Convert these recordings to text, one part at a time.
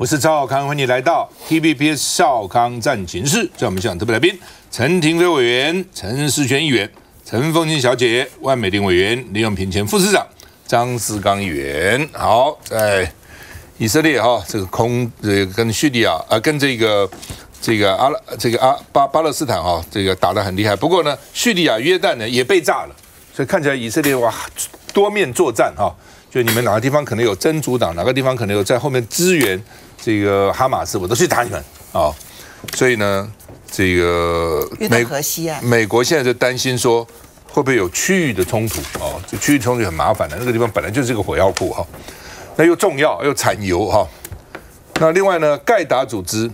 我是赵少康，欢迎你来到 TVBS 少康战情室。在我们现场特别来宾，陈亭妃委员、陈世权议员、陈凤清小姐、万美玲委员、林永平前副市长、张思刚议员。好，在以色列这个跟叙利亚跟巴勒斯坦这个打得很厉害。不过呢，叙利亚、约旦呢也被炸了，所以看起来以色列多面作战就你们哪个地方可能有真主党，哪个地方可能有在后面支援这个哈马斯，我都去打你们所以呢，这个美国现在就担心说会不会有区域的冲突这区域冲突很麻烦的，那个地方本来就是一个火药库那又重要又产油那另外呢，盖达组织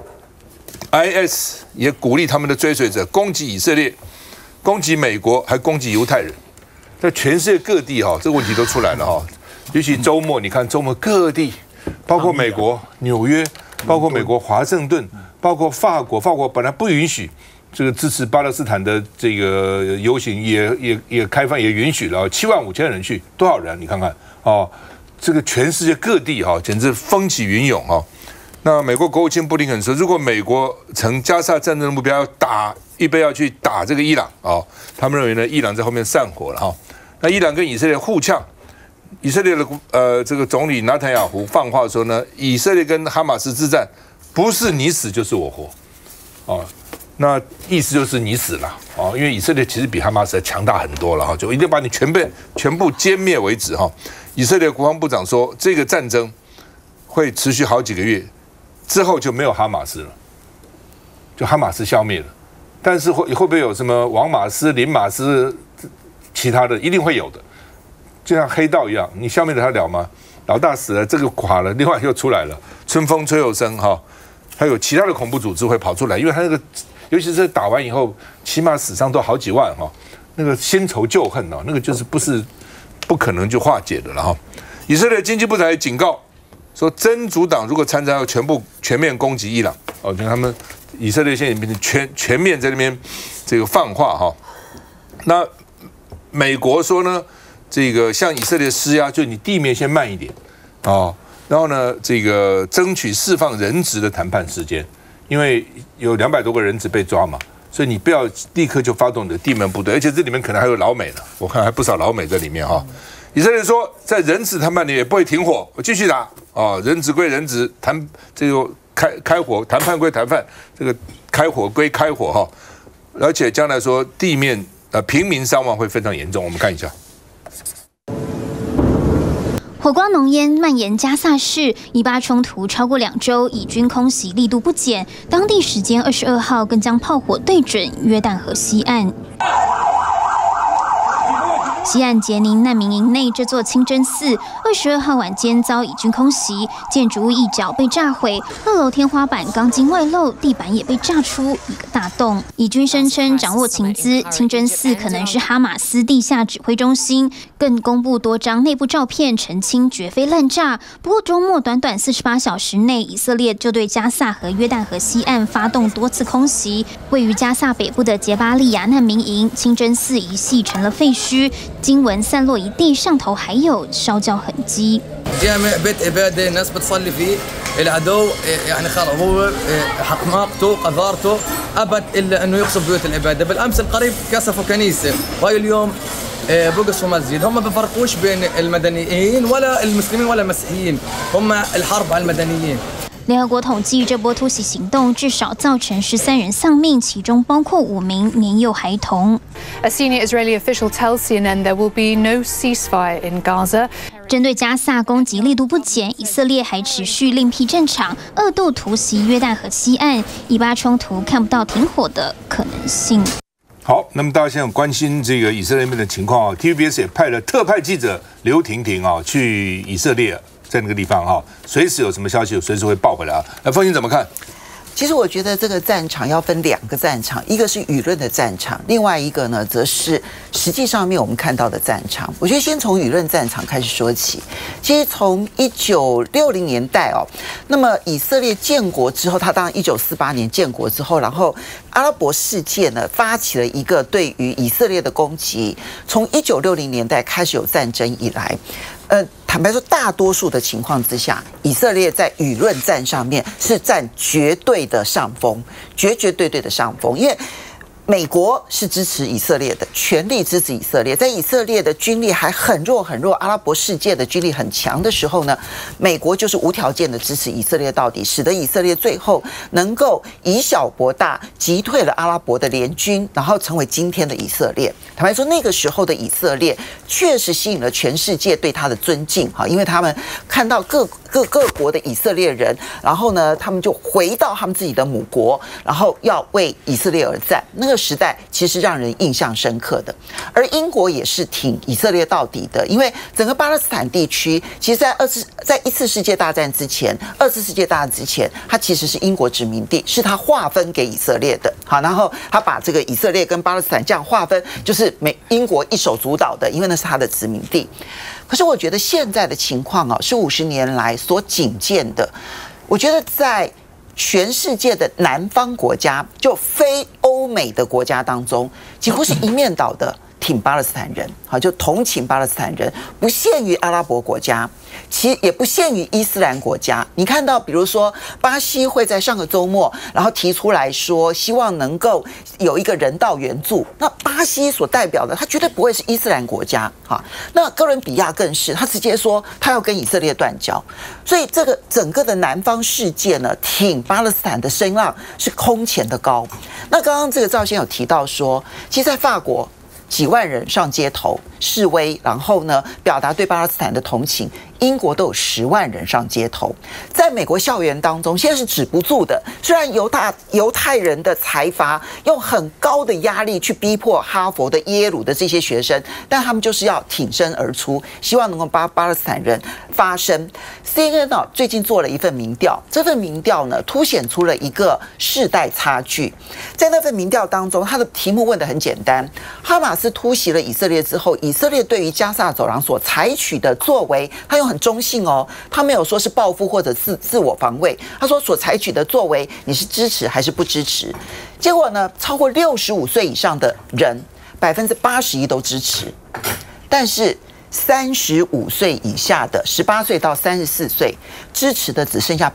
IS 也鼓励他们的追随者攻击以色列、攻击美国，还攻击犹太人。在全世界各地这个问题都出来了尤其周末，你看周末各地，包括美国纽约，包括美国华盛顿，包括法国本来不允许这个支持巴勒斯坦的这个游行，也开放，也允许了75000人去，多少人？你看看这个全世界各地简直风起云涌那美国国务卿布林肯说，如果美国从加沙战争的目标预备要去打这个伊朗他们认为呢，伊朗在后面散伙了那伊朗跟以色列互呛，以色列的这个总理纳坦雅胡放话说呢，以色列跟哈马斯之战不是你死就是我活那意思就是你死了因为以色列其实比哈马斯强大很多了就一定把你全部歼灭为止以色列国防部长说，这个战争会持续好几个月，之后就没有哈马斯了，就哈马斯消灭了。但是会不会有什么王马斯、林马斯，其他的一定会有的，就像黑道一样，你消灭得他了吗？老大死了，这个垮了，另外又出来了，春风吹又生还有其他的恐怖组织会跑出来，因为他那个，尤其是打完以后，起码死伤都好几万那个新仇旧恨那个就是不可能就化解的了以色列经济部长也警告说，真主党如果参战，要全面攻击伊朗就他们以色列现在变成全面在那边这个放话那美国说呢，这个向以色列施压，就你地面先慢一点然后呢，这个争取释放人质的谈判时间，因为有200多个人质被抓嘛，所以你不要立刻就发动你的地门部队，而且这里面可能还有老美呢，我看还不少老美在里面以色列说，在人质谈判里也不会停火，我继续打人质归人质，这个开火，谈判归谈判，这个开火归开火而且将来说地面平民伤亡会非常严重，我们看一下。 火光浓烟蔓延加萨市，以巴冲突超过2周，以军空袭力度不减。当地时间22号更将炮火对准约旦河西岸。西岸杰宁难民营内这座清真寺，22号晚间遭以军空袭，建筑物一角被炸毁，2楼天花板钢筋外露，地板也被炸出一个大洞。以军声称掌握情资，清真寺可能是哈马斯地下指挥中心，更公布多张内部照片澄清绝非滥炸。不过周末短短48小时内，以色列就对加萨和约旦河西岸发动多次空袭。位于加萨北部的杰巴利亚难民营，清真寺一系成了废墟。经文散落一地，上头还有烧焦痕迹。 العدو يعني خلاص هو حماقته قذارته ابد الا انه يقصف بيوت العباده بالامس القريب كسفوا كنيسه وهي اليوم بقصوا مسجد هم ما بفرقوش بين المدنيين ولا المسلمين ولا المسيحيين هم الحرب على المدنيين 联合国统计，这波突袭行动至少造成13人丧命，其中包括5名年幼孩童。 A senior Israeli official tells CNN there will be no ceasefire in Gaza. 针对加萨攻击力度不减，以色列还持续另辟战场，2度突袭约旦河西岸，以巴冲突看不到停火的可能性。 好，那么大家现在关心这个以色列那边的情况TVBS 也派了特派记者刘婷婷去以色列。在那个地方随时有什么消息，随时会报回来那凤英怎么看？ 其实我觉得这个战场要分2个战场，一个是舆论的战场，另外一个呢，则是实际上面我们看到的战场。我觉得先从舆论战场开始说起。其实从1960年代那么以色列建国之后，他当然1948年建国之后，然后阿拉伯世界呢发起了一个对于以色列的攻击。从1960年代开始有战争以来，坦坦白说，大多数的情况之下，以色列在舆论战上面是占绝对的上风，绝对的上风，因为美国是支持以色列的，全力支持以色列。在以色列的军力还很弱，阿拉伯世界的军力很强的时候呢，美国就是无条件的支持以色列到底，使得以色列最后能够以小博大，击退了阿拉伯的联军，然后成为今天的以色列。坦白说，那个时候的以色列确实吸引了全世界对他的尊敬，因为他们看到各国的以色列人，然后呢，他们就回到他们自己的母国，然后要为以色列而战。那个时代其实让人印象深刻的。而英国也是挺以色列到底的，因为整个巴勒斯坦地区，其实在一次世界大战之前，二次世界大战之前，它其实是英国殖民地，是它划分给以色列的。好，然后他把这个以色列跟巴勒斯坦这样划分，就是英国一手主导的，因为那是他的殖民地。可是我觉得现在的情况是50年来所仅见的。我觉得在全世界的南方国家，就非欧美的国家当中，几乎是一面倒的挺巴勒斯坦人，好，就同情巴勒斯坦人，不限于阿拉伯国家，其实也不限于伊斯兰国家。你看到，比如说巴西会在上个周末，然后提出来说，希望能够有一个人道援助。那巴西所代表的，他绝对不会是伊斯兰国家，哈。那哥伦比亚更是，他直接说他要跟以色列断交。所以这个整个的南方世界呢，挺巴勒斯坦的声浪是空前的高。那刚刚这个赵先有提到说，其实在法国，几万人上街头示威，然后呢表达对巴勒斯坦的同情。英国都有10万人上街头，在美国校园当中，现在是止不住的。虽然犹太人的财阀用很高的压力去逼迫哈佛的、耶鲁的这些学生，但他们就是要挺身而出，希望能够帮巴勒斯坦人发声。CNN 最近做了一份民调，这份民调呢凸显出了一个世代差距。在那份民调当中，它的题目问得很简单：哈马斯突袭了以色列之后，以色列对于加萨走廊所采取的作为，他用很中性哦，他没有说是报复或者自我防卫，他说所采取的作为你是支持还是不支持？结果呢，超过65岁以上的人81%都支持，但是35岁以下的18岁到34岁支持的只剩下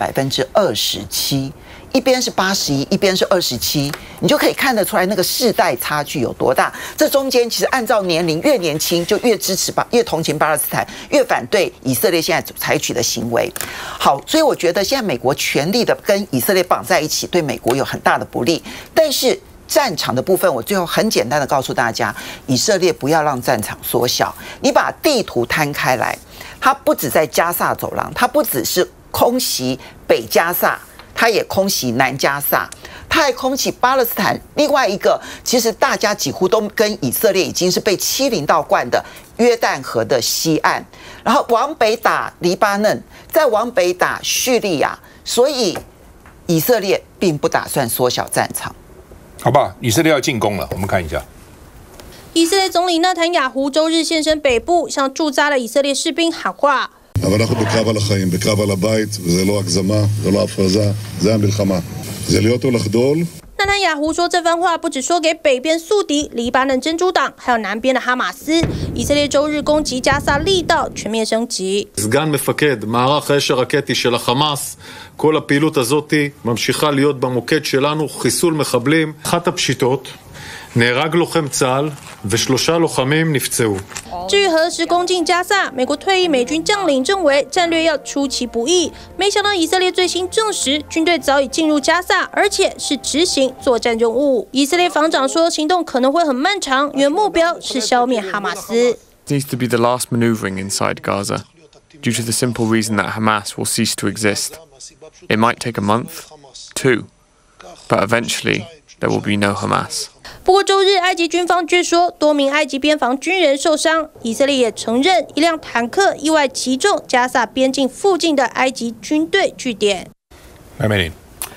27%。一边是81%，一边是27%，你就可以看得出来那个世代差距有多大。这中间其实按照年龄越年轻就越支持越同情巴勒斯坦，越反对以色列现在采取的行为。好，所以我觉得现在美国全力的跟以色列绑在一起，对美国有很大的不利。但是战场的部分，我最后很简单的告诉大家，以色列不要让战场缩小，你把地图摊开来，它不只在加萨走廊，它不只是空袭北加萨，他也空袭南加萨，他还空袭巴勒斯坦。另外一个，其实大家几乎都跟以色列已经是被欺凌到惯的约旦河的西岸，然后往北打黎巴嫩，再往北打叙利亚，所以以色列并不打算缩小战场。 好吧，以色列要进攻了，我们看一下。 以色列总理纳坦雅胡周日现身北部，向驻扎的以色列士兵喊话。 אבל אנחנו בקרב על החיים, בקרב על הבית, וזה לא הגזמה, זה לא הפרזה, זה המלחמה. זה להיות או לחדול. 纳坦雅胡说这番话不只说给北边宿敌黎巴嫩真主党，还有南边的哈马斯。以色列周日攻击加萨力道全面升级。 סגן מפקד מערך האש הרקטי של החמאס, כל הפעילות הזאת ממשיכה להיות במוקד שלנו, חיסול מחבלים. אחת הפשיטות, נהרג לוחם צה"ל ו3 לוחמים נפצעו. 至于何时攻进加萨，美国退役美军将领认为战略要出其不意。没想到以色列最新证实，军队早已进入加萨，而且是执行作战任务。以色列防长说，行动可能会很漫长，因为目标是消灭哈马斯。 Needs to be the last maneuvering inside Gaza, due to the simple reason that Hamas will cease to exist. It might take a month, 2, but eventually there will be no Hamas. 不过周日，埃及军方却说多名埃及边防军人受伤。以色列也承认一辆坦克意外击中加萨边境附近的埃及军队据点。 来，美玲。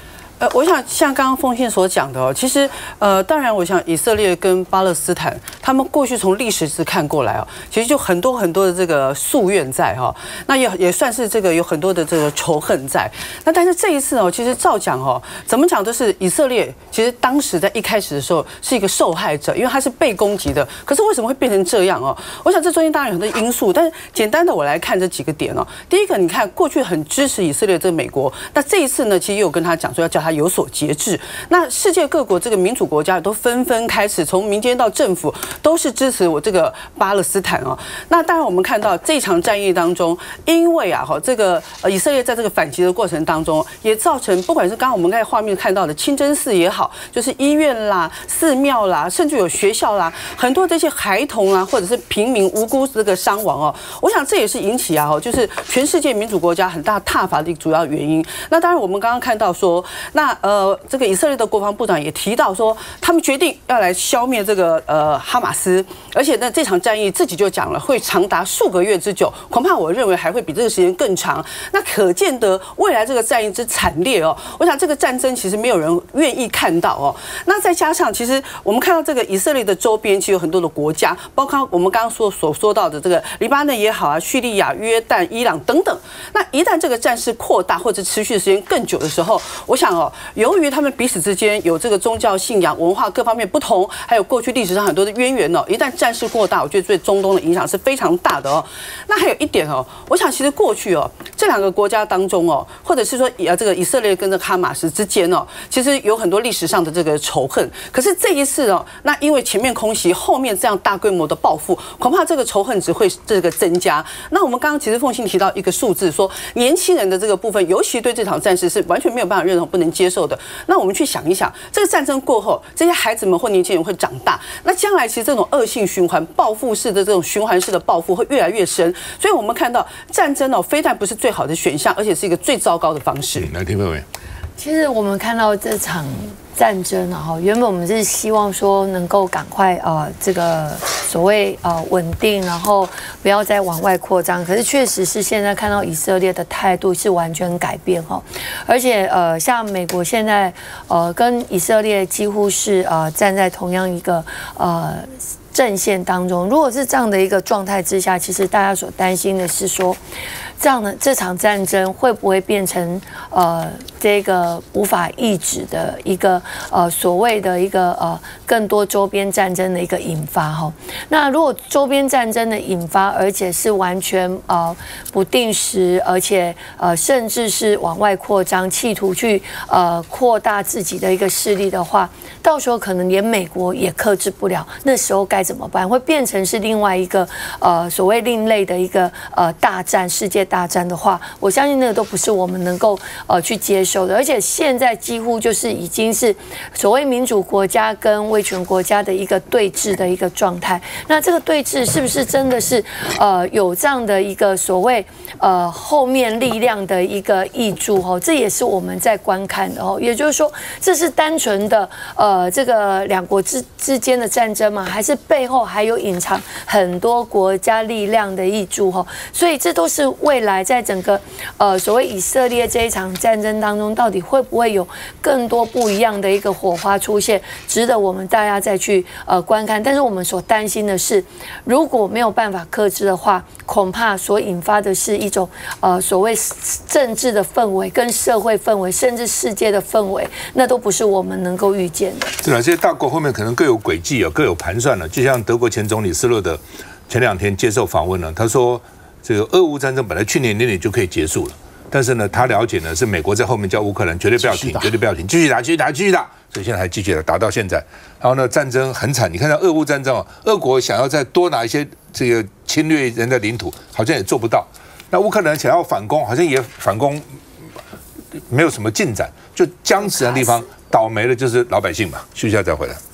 我想像刚刚凤信所讲的哦，其实当然，我想以色列跟巴勒斯坦，他们过去从历史是看过来哦，其实就很多的这个夙愿在哈，那也算是这个有很多的这个仇恨在。那但是这一次哦，其实照讲哦，怎么讲都是以色列，其实当时在一开始的时候是一个受害者，因为他是被攻击的。可是为什么会变成这样哦？我想这中间当然有很多因素，但是简单的我来看这几个点哦。第一个，你看过去很支持以色列这个美国，那这一次呢，其实也有跟他讲说要叫他有所节制。那世界各国这个民主国家都纷纷开始从民间到政府都是支持我这个巴勒斯坦哦。那当然我们看到这场战役当中，因为这个以色列在这个反击的过程当中，也造成不管是刚刚我们在画面看到的清真寺也好，就是医院啦、寺庙啦，甚至有学校啦，很多这些孩童啊，或者是平民无辜这个伤亡哦。我想这也是引起就是全世界民主国家很大挞伐的一个主要原因。那当然我们刚刚看到说，那这个以色列的国防部长也提到说，他们决定要来消灭这个哈马斯，而且呢这场战役自己就讲了会长达数个月之久，恐怕我认为还会比这个时间更长。那可见得未来这个战役之惨烈哦，我想这个战争其实没有人愿意看到哦。那再加上其实我们看到这个以色列的周边其实有很多的国家，包括我们刚刚所说到的这个黎巴嫩也好啊、叙利亚、约旦、伊朗等等。那一旦这个战事扩大或者持续的时间更久的时候，我想由于他们彼此之间有这个宗教信仰、文化各方面不同，还有过去历史上很多的渊源一旦战事扩大，我觉得对中东的影响是非常大的哦。那还有一点我想其实过去这两个国家当中或者是说这个以色列跟这个哈马斯之间其实有很多历史上的这个仇恨。可是这一次那因为前面空袭，后面这样大规模的报复，恐怕这个仇恨只会这个增加。那我们刚刚其实凤信提到一个数字，说年轻人的这个部分，尤其对这场战事是完全没有办法认同、不能接受的。那我们去想一想，这个战争过后，这些孩子们或年轻人会长大，那将来其实这种恶性循环、报复式的这种循环式的报复会越来越深。所以我们看到战争非但不是最好的选项，而且是一个最糟糕的方式。 来听各位， 其实我们看到这场战争原本我们是希望说能够赶快这个所谓稳定，然后不要再往外扩张。可是确实是现在看到以色列的态度是完全改变而且像美国现在跟以色列几乎是站在同样一个阵线当中。如果是这样的一个状态之下，其实大家所担心的是说，这场战争会不会变成这个无法抑制的一个所谓的一个更多周边战争的一个引发那如果周边战争的引发，而且是完全不定时，而且甚至是往外扩张，企图去扩大自己的一个势力的话，到时候可能连美国也克制不了，那时候该怎么办？会变成是另外一个所谓另类的一个大战，世界大战的话，我相信那个都不是我们能够去接受的。而且现在几乎就是已经是所谓民主国家跟威权国家的一个对峙的一个状态。那这个对峙是不是真的是有这样的一个所谓后面力量的一个挹注这也是我们在观看的也就是说，这是单纯的这个两国之间的战争吗？还是背后还有隐藏很多国家力量的挹注所以这都是未来在整个所谓以色列这一场战争当中，到底会不会有更多不一样的一个火花出现，值得我们大家再去观看。但是我们所担心的是，如果没有办法克制的话，恐怕所引发的是一种所谓政治的氛围、跟社会氛围，甚至世界的氛围，那都不是我们能够预见的。 是啊，这些大国后面可能各有轨迹各有盘算了。就像德国前总理施洛德前2天接受访问了，他说这个俄乌战争本来去年年底就可以结束了，但是呢，他了解呢是美国在后面叫乌克兰绝对不要停，绝对不要停，继续打，继续打，继续打，所以现在还继续打到现在。然后呢，战争很惨，你看到俄乌战争俄国想要再多拿一些这个侵略人的领土，好像也做不到。那乌克兰想要反攻，好像也反攻没有什么进展，就僵持的地方，倒霉的就是老百姓嘛。休息一下再回来。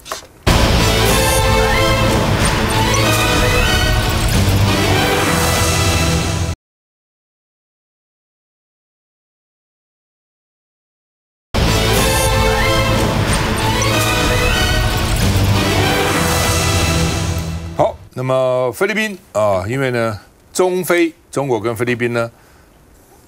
那么菲律宾因为呢，中国跟菲律宾呢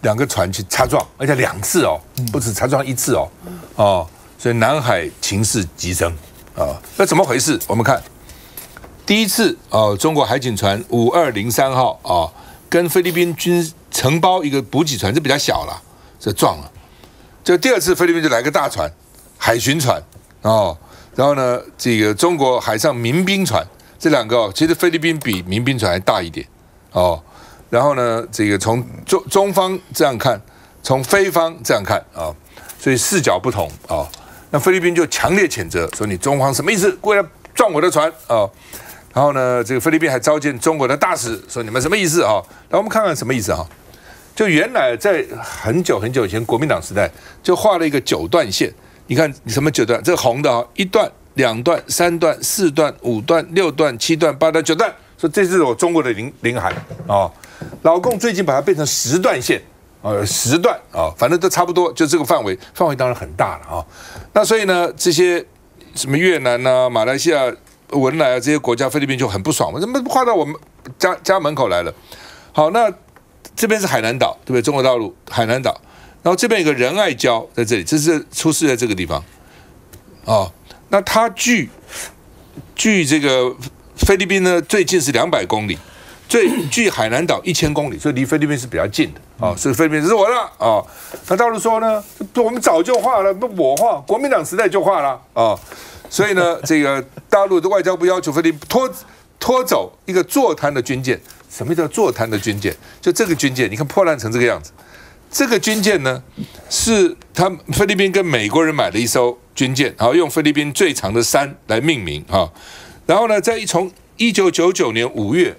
2个船去擦撞，而且2次哦，不止擦撞1次哦，所以南海情势急升啊。那怎么回事？我们看第一次中国海警船5203号跟菲律宾承包一个补给船，这比较小了，这撞了。就第2次菲律宾就来个大船，海巡船然后呢，这个中国海上民兵船，这2个其实菲律宾比民兵船还大一点然后呢，这个从中方这样看，从菲方这样看所以视角不同那菲律宾就强烈谴责说你中方什么意思？过来撞我的船然后呢，这个菲律宾还召见中国的大使，说你们什么意思来我们看看什么意思就原来在很久很久以前，国民党时代就画了一个9段线。你看什么9段？这个红的1段、2段、3段、4段、5段、6段、7段、8段、9段，说这是我中国的领海老共最近把它变成10段线10段反正都差不多，就这个范围当然很大了那所以呢，这些什么越南马来西亚、文莱这些国家，菲律宾就很不爽，怎么划到我们家门口来了？好，那这边是海南岛，对不对？中国大陆海南岛，然后这边有个仁爱礁在这里，这是出事在这个地方那它距这个菲律宾呢最近是200公里。距海南岛1000公里，所以离菲律宾是比较近的所以菲律宾是我的那大陆说呢，我们早就划了，不我划，国民党时代就划了所以呢，这个大陆的外交部要求菲律宾拖走一个坐滩的军舰。什么叫坐滩的军舰？就这个军舰，你看破烂成这个样子。这个军舰呢，是菲律宾跟美国人买了一艘军舰，用菲律宾最长的山来命名然后呢，从1999年5月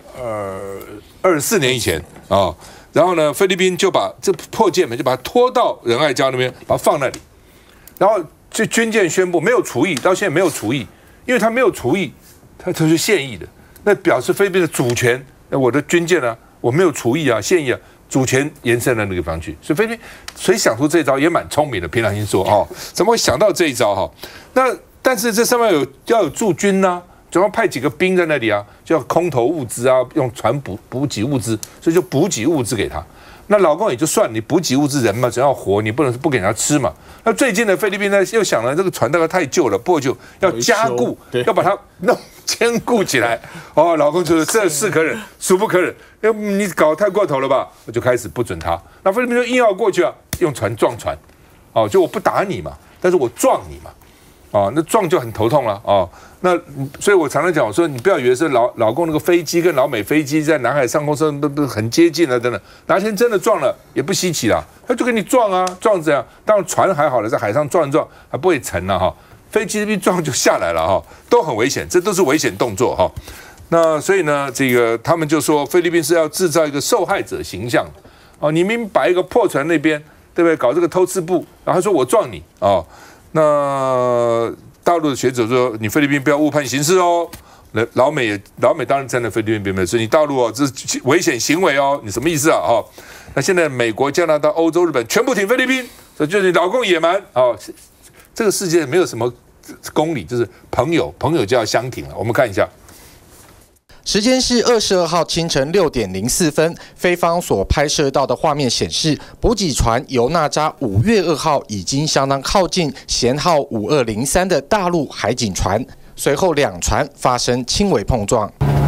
24年以前然后呢，菲律宾就把这破舰就把它拖到仁爱礁那边，把它放那里，然后这军舰宣布没有除役，到现在没有除役，因为它没有除役，它是现役的，那表示菲律宾的主权，那我的军舰我没有除役现役主权延伸到那个地方去，所以菲律宾谁想出这一招也蛮聪明的，凭良心说怎么会想到这一招那但是这上面要有驻军总要派几个兵在那里就要空投物资用船补给物资，所以就补给物资给他。那老共也就算你补给物资人嘛，只要活，你不能不给人家吃嘛。那最近的菲律宾呢，又想了这个船大概太旧了，破旧，要加固，要把它坚固起来。老共就说这是可忍，孰不可忍？你搞太过头了吧？我就开始不准他。那菲律宾就硬要过去用船撞船，就我不打你嘛，但是我撞你嘛。那撞就很头痛了那所以我常常讲，我说你不要以为是老共那个飞机跟老美飞机在南海上空上都很接近了，等等，哪天真的撞了也不稀奇啦，他就给你撞撞这样。当然船还好了，在海上撞一撞还不会沉飞机一撞就下来了都很危险，这都是危险动作那所以呢，这个他们就说菲律宾是要制造一个受害者形象你明明摆一个破船那边，对不对？搞这个偷吃布，然后说我撞你那大陆的学者说，你菲律宾不要误判形势老美当然站在菲律宾边边，所以你大陆这是危险行为你什么意思那现在美国、加拿大、欧洲、日本全部挺菲律宾，这就是你老共野蛮这个世界没有什么公理，就是朋友就要相挺了。我们看一下。 时间是22号清晨6点04分，菲方所拍摄到的画面显示，补给船尤娜扎5月2号已经相当靠近舷号5203的大陆海警船，随后2船发生轻微碰撞。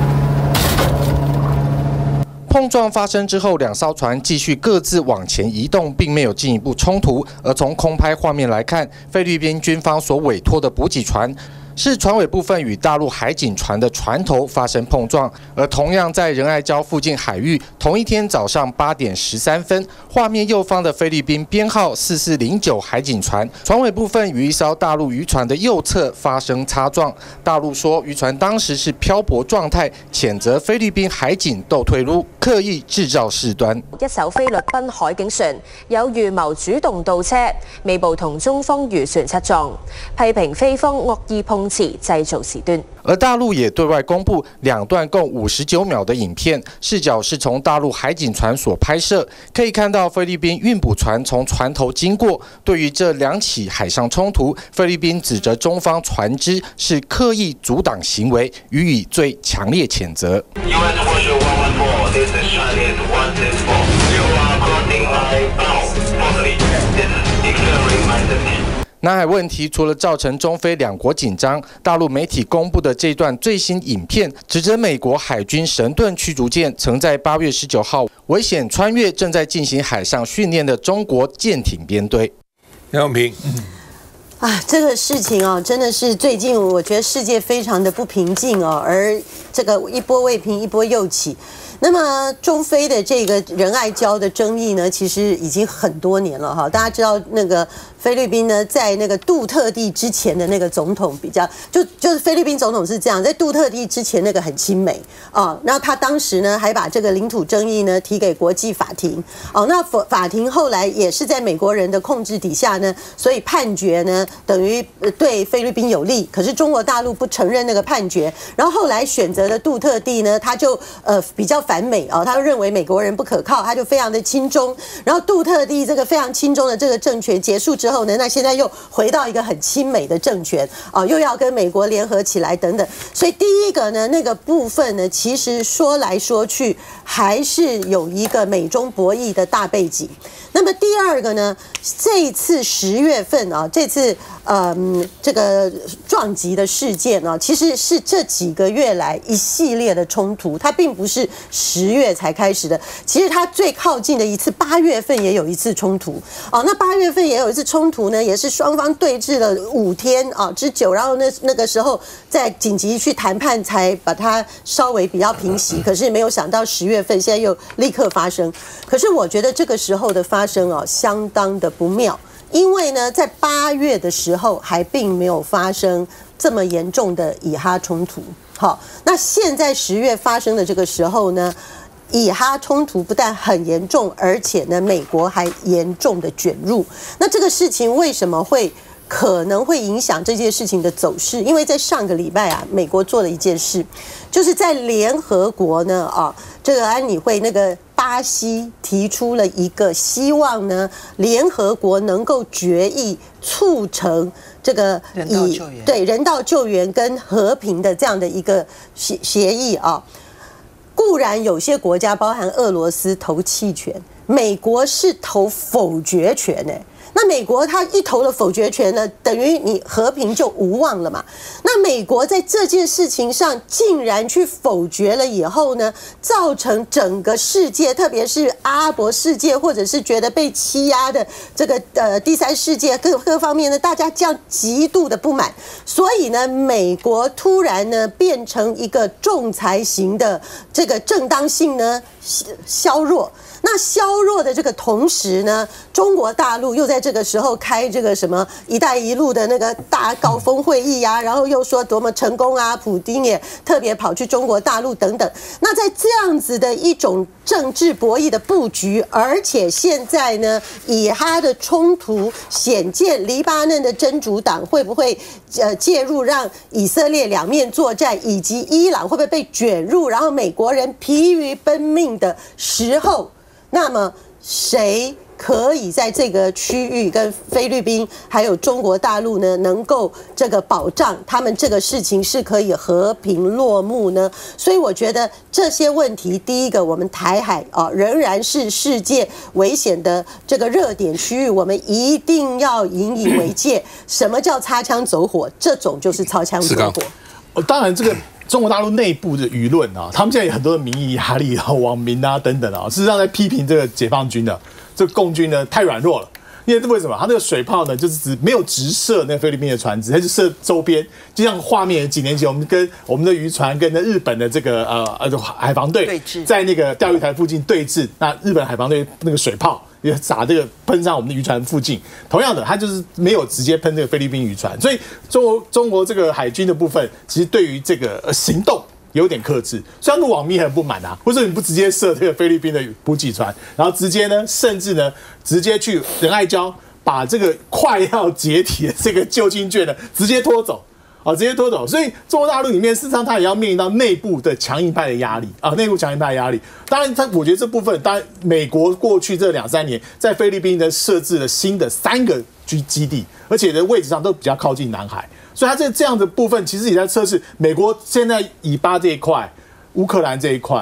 碰撞发生之后，2艘船继续各自往前移动，并没有进一步冲突。而从空拍画面来看，菲律宾军方所委托的补给船是船尾部分与大陆海警船的船头发生碰撞，而同样在仁爱礁附近海域，同一天早上8点13分，画面右方的菲律宾编号4409海警船船尾部分与一艘大陆渔船的右侧发生擦撞。大陸說漁船當時是漂泊狀態，譴責菲律賓海警鬥退路，刻意製造事端。 一艘菲律賓海警船有預謀主動倒車，尾部同中方漁船擦撞，批評菲方惡意碰瓷，製造事端。 而大陸也對外公布2段共59秒的影片，視角是從大陸海警船所拍攝，可以看到菲律賓運補船從船頭經過。對於這2起海上衝突，菲律賓指責中方船只是刻意阻擋行為，予以最強烈譴責。US Warship 114, this is Chinese 164. You are crossing my 南海问题除了造成中非两国紧张，大陆媒体公布的这段最新影片，指责美国海军神盾驱逐舰曾在8月19号危险穿越正在进行海上训练的中国舰艇编队。 杨永平， 这个事情哦，真的是最近我觉得世界非常的不平静哦，而这个一波未平一波又起。那么中非的这个仁爱礁的争议呢，其实已经很多年了哈。大家知道那个菲律宾呢，在那个杜特地之前的那个总统比较，就是菲律宾总统是这样，在杜特地之前那个很亲美啊，然后他当时呢还把这个领土争议呢提给国际法庭哦，那法庭后来也是在美国人的控制底下呢，所以判决呢等于对菲律宾有利，可是中国大陆不承认那个判决，然后后来选择的杜特地呢，他就比较反美啊，他认为美国人不可靠，他就非常的亲中，然后杜特地这个非常亲中的这个政权结束之后呢，那现在又回到一个很亲美的政权啊，又要跟美国联合起来等等，所以第一个呢，那个部分呢，其实说来说去还是有一个美中博弈的大背景。那么第二个呢，这一次10月份啊，这次这个撞击的事件啊，其实是这几个月来一系列的冲突，它并不是10月才开始的。其实它最靠近的一次8月份也有一次冲突啊，那8月份也有一次冲突呢，也是双方对峙了5天啊之久，然后那个时候在紧急去谈判才把它稍微比较平息，可是没有想到10月份现在又立刻发生。可是我觉得这个时候的发生啊，相当的不妙。因为呢，在8月的时候还并没有发生这么严重的以哈冲突。好，那现在10月发生的这个时候呢，以哈冲突不但很严重，而且呢，美国还严重的卷入。那这个事情为什么可能会影响这件事情的走势？因为在上个礼拜啊，美国做了一件事，就是在联合国呢这个安理会那个巴西提出了一个希望呢，联合国能够决议促成这个人道救援跟和平的这样的一个协议啊。固然有些国家包含俄罗斯投弃权，美国是投否决权那美国他一投了否决权呢，等于你和平就无望了嘛。那美国在这件事情上竟然去否决了以后呢，造成整个世界，特别是阿拉伯世界或者是觉得被欺压的这个第三世界各方面呢，大家这样极度的不满，所以呢，美国突然呢变成一个仲裁型的这个正当性呢削弱。那削弱的这个同时呢，中国大陆又在这个时候开这个什么“一带一路”的那个大高峰会议啊，然后又说多么成功啊，普丁也特别跑去中国大陆等等。那在这样子的一种政治博弈的布局，而且现在呢，以哈的冲突显见黎巴嫩的真主党会不会介入，让以色列两面作战，以及伊朗会不会被卷入，然后美国人疲于奔命的时候，那么谁可以在这个区域跟菲律宾还有中国大陆呢，能够这个保障他们这个事情是可以和平落幕呢？所以我觉得这些问题，第一个，我们台海仍然是世界危险的这个热点区域，我们一定要引以为戒。什么叫擦枪走火？这种就是擦枪走火。 当然，这个中国大陆内部的舆论他们现在有很多的民意压力网民等等事实上在批评这个解放军这个共军呢太软弱了。因为为什么？他那个水炮呢，就是没有直射那个菲律宾的船只，他就射周边，就像画面几年前我们的渔船跟日本的这个海防队在那个钓鱼台附近对峙，那日本海防队那个水炮也撒这个喷上我们的渔船附近，同样的，他就是没有直接喷这个菲律宾渔船，所以中国这个海军的部分，其实对于这个行动有点克制，虽然网民很不满或者你不直接射这个菲律宾的补给船，然后直接呢，甚至呢，直接去仁爱礁把这个快要解体的这个救军舰呢，直接拖走。直接拖走，所以中国大陆里面，事实上它也要面临到内部的强硬派的压力内部强硬派的压力。当然，我觉得这部分，当然美国过去这2-3年在菲律宾呢设置了新的3个基地，而且的位置上都比较靠近南海，所以它这样的部分其实也在测试美国现在以巴这一块、乌克兰这一块，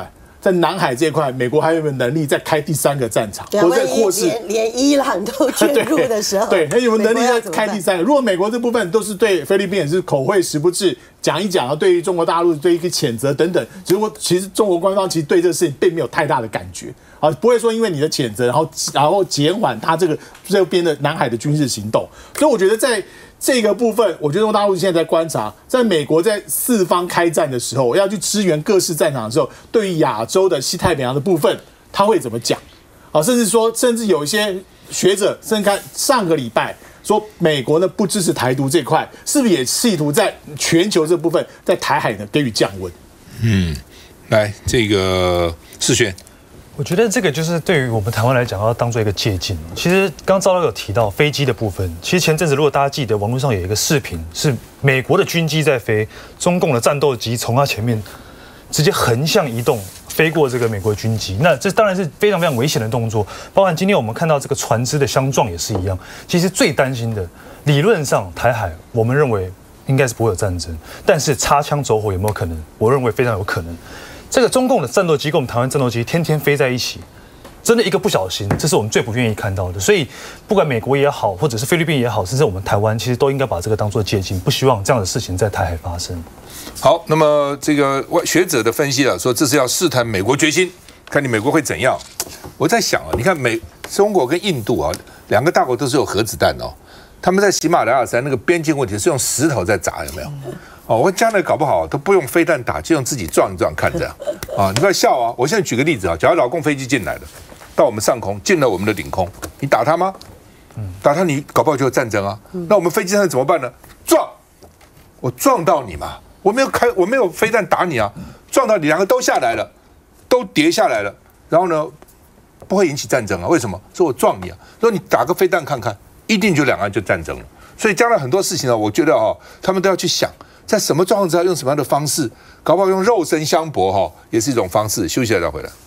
在南海这一块，美国还有没有能力再开第3个战场，或是连伊朗都卷入的时候， 对，还有能力再开第3个？如果美国这部分都是对菲律宾也是口惠实不至，讲一讲，对于中国大陆对一个谴责等等，其实中国官方其实对这个事情并没有太大的感觉啊，不会说因为你的谴责，然后减缓他这边的南海的军事行动。所以我觉得在这个部分，我觉得中国大陆现在在观察，在美国在4方开战的时候，要去支援各式战场的时候，对于亚洲的西太平洋的部分，他会怎么讲？啊，甚至有一些学者，甚至看上个礼拜说，美国呢不支持台独这块，是不是也企图在全球这部分，在台海呢给予降温？ 来，这个世轩。 我觉得这个就是对于我们台湾来讲，要当做一个借鉴。其实刚赵老有提到飞机的部分，其实前阵子如果大家记得，网络上有一个视频，是美国的军机在飞，中共的战斗机从它前面直接横向移动，飞过这个美国军机。那这当然是非常非常危险的动作，包含今天我们看到这个船只的相撞也是一样。其实最担心的，理论上台海我们认为应该是不会有战争，但是擦枪走火有没有可能？我认为非常有可能。这个中共的战斗机跟我们台湾战斗机天天飞在一起，真的一个不小心，这是我们最不愿意看到的。所以，不管美国也好，或者是菲律宾也好，甚至我们台湾，其实都应该把这个当作借鉴，不希望这样的事情在台海发生。 好，那么这个学者的分析了，说这是要试探美国决心，看你美国会怎样。我在想啊，你看中国跟印度啊，2个大国都是有核子弹哦，他们在喜马拉雅山那个边境问题是用石头在砸，有没有？哦，我将来搞不好都不用飞弹打，就用自己撞一撞看着啊！你不要笑啊！我现在举个例子啊，假如老共飞机进来了，到我们上空，进了我们的领空，你打他吗？打他你搞不好就有战争啊！那我们飞机上怎么办呢？撞，我撞到你嘛，我没有飞弹打你啊，撞到你2个都下来了，都跌下来了，然后呢，不会引起战争啊？为什么？说我撞你啊！说你打个飞弹看看，一定就2岸就战争了。所以将来很多事情呢，我觉得他们都要去想。在什么状况之下用什么样的方式，搞不好用肉身相搏也是一种方式。休息一下再回来。